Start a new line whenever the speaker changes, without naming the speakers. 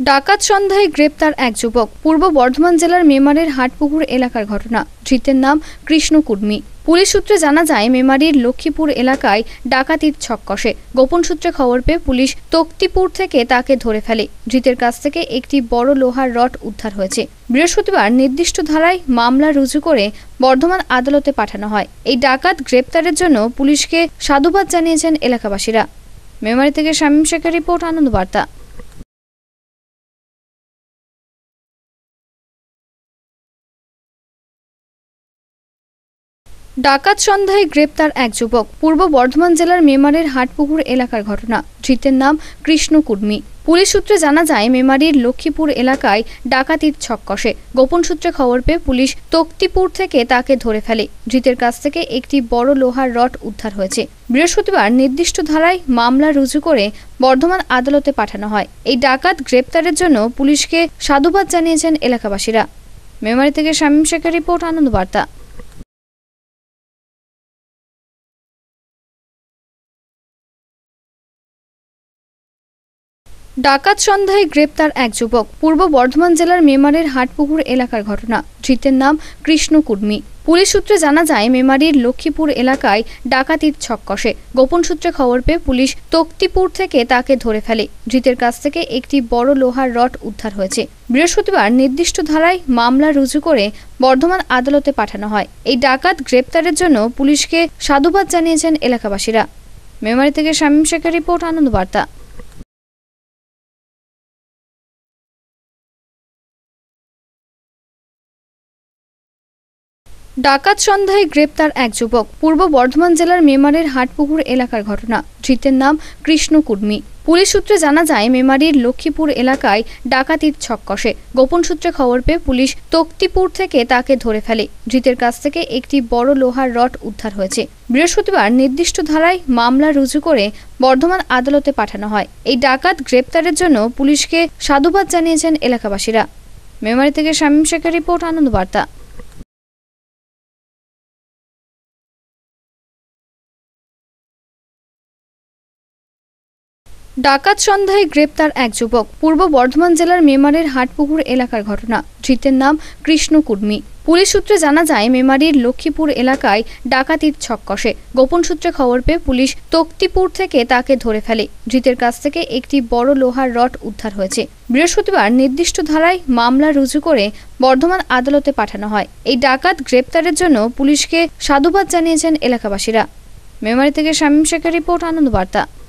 ডাকাত সন্ধ্যায় গ্রেপ্তার এক যুবক। পূর্ব বর্ধমান জেলার মেমারির হাটপুকুর এলাকার ঘটনা। ধৃতের নাম কৃষ্ণ কুর্মী। পুলিশ সূত্রে জানা যায়, মেমারির লক্ষ্মীপুর এলাকায় ডাকাতির ছক কষে। গোপন সূত্রে খবর পেয়ে পুলিশ তক্তিপুর থেকে তাকে ধরে ফেলে। ধৃতের কাছ থেকে একটি বড় লোহার রড উদ্ধার হয়েছে। বৃহস্পতিবার নির্দিষ্ট ধারায় মামলা রুজু করে বর্ধমান আদালতে পাঠানো হয়। এই ডাকাত গ্রেপ্তারের জন্য পুলিশকে সাধুবাদ জানিয়েছেন এলাকাবাসীরা। মেমারি থেকে শামীম শেখের রিপোর্ট, আনন্দ বার্তা। ডাকাত সন্ধ্যায় গ্রেপ্তার এক যুবক। পূর্ব বর্ধমান জেলার মেমারির হাটপুকুর এলাকার ঘটনা। ধৃতের নাম কৃষ্ণ কুর্মী। পুলিশ সূত্রে জানা যায়, মেমারির লক্ষ্মীপুর এলাকায় ডাকাতির ছক কষে। গোপন সূত্রে খবর পেয়ে পুলিশ তক্তিপুর থেকে তাকে ধরে ফেলে। ধৃতের কাছ থেকে একটি বড় লোহার রড উদ্ধার হয়েছে। বৃহস্পতিবার নির্দিষ্ট ধারায় মামলা রুজু করে বর্ধমান আদালতে পাঠানো হয়। এই ডাকাত গ্রেপ্তারের জন্য পুলিশকে সাধুবাদ জানিয়েছেন এলাকাবাসীরা। মেমারি থেকে শামীম শেখের রিপোর্ট, আনন্দ বার্তা। ডাকাত সন্ধ্যায় গ্রেপ্তার এক যুবক। পূর্ব বর্ধমান জেলার মেমারির হাটপুকুর এলাকার ঘটনা। ধৃতের নাম কৃষ্ণ কুর্মী। পুলিশ সূত্রে জানা যায়, মেমারির লক্ষ্মীপুর এলাকায় ডাকাতির ছক কষে। গোপন সূত্রে খবর পেয়ে পুলিশ তক্তিপুর থেকে তাকে ধরে ফেলে। ধৃতের কাছ থেকে একটি বড় লোহার রড উদ্ধার হয়েছে। বৃহস্পতিবার নির্দিষ্ট ধারায় মামলা রুজু করে বর্ধমান আদালতে পাঠানো হয়। এই ডাকাত গ্রেপ্তারের জন্য পুলিশকে সাধুবাদ জানিয়েছেন এলাকাবাসীরা। মেমারি থেকে শামীম শেখের রিপোর্ট, আনন্দ বার্তা। ডাকাত সন্ধ্যায় গ্রেপ্তার এক যুবক। পূর্ব বর্ধমান জেলার মেমারির হাটপুকুর এলাকার ঘটনা। ধৃতের নাম কৃষ্ণ কুর্মী। পুলিশ সূত্রে জানা যায়, মেমারির লক্ষ্মীপুর এলাকায় ডাকাতির ছক কষে। গোপন সূত্রে খবর পেয়ে পুলিশ তক্তিপুর থেকে তাকে ধরে ফেলে। ধৃতের কাছ থেকে একটি বড় লোহার রড উদ্ধার হয়েছে। বৃহস্পতিবার নির্দিষ্ট ধারায় মামলা রুজু করে বর্ধমান আদালতে পাঠানো হয়। এই ডাকাত গ্রেপ্তারের জন্য পুলিশকে সাধুবাদ জানিয়েছেন এলাকাবাসীরা। মেমারি থেকে শামীম শেখের রিপোর্ট, আনন্দ বার্তা। ডাকাত সন্ধ্যায় গ্রেপ্তার এক যুবক। পূর্ব বর্ধমান জেলার মেমারির হাটপুকুর এলাকার ঘটনা। ধৃতের নাম কৃষ্ণ কুর্মী। পুলিশ সূত্রে জানা যায়, মেমারির লক্ষ্মীপুর এলাকায় ডাকাতির ছক কষে। গোপন সূত্রে খবর পেয়ে পুলিশ তক্তিপুর থেকে তাকে ধরে ফেলে। ধৃতের কাছ থেকে একটি বড় লোহার রড উদ্ধার হয়েছে। বৃহস্পতিবার নির্দিষ্ট ধারায় মামলা রুজু করে বর্ধমান আদালতে পাঠানো হয়। এই ডাকাত গ্রেপ্তারের জন্য পুলিশকে সাধুবাদ জানিয়েছেন এলাকাবাসীরা। মেমারি থেকে শামীম শেখের রিপোর্ট, আনন্দ বার্তা। ডাকাত সন্ধ্যায় গ্রেপ্তার এক যুবক। পূর্ব বর্ধমান জেলার মেমারির হাটপুকুর এলাকার ঘটনা। ধৃতের নাম কৃষ্ণ কুর্মী। পুলিশ সূত্রে জানা যায়, মেমারির লক্ষ্মীপুর এলাকায় ডাকাতির ছক কষে। গোপন সূত্রে খবর পেয়ে পুলিশ তক্তিপুর থেকে তাকে ধরে ফেলে। ধৃতের কাছ থেকে একটি বড় লোহার রড উদ্ধার হয়েছে। বৃহস্পতিবার নির্দিষ্ট ধারায় মামলা রুজু করে বর্ধমান আদালতে পাঠানো হয়। এই ডাকাত গ্রেপ্তারের জন্য পুলিশকে সাধুবাদ জানিয়েছেন এলাকাবাসীরা। মেমারি থেকে শামীম শেখের রিপোর্ট, আনন্দ বার্তা।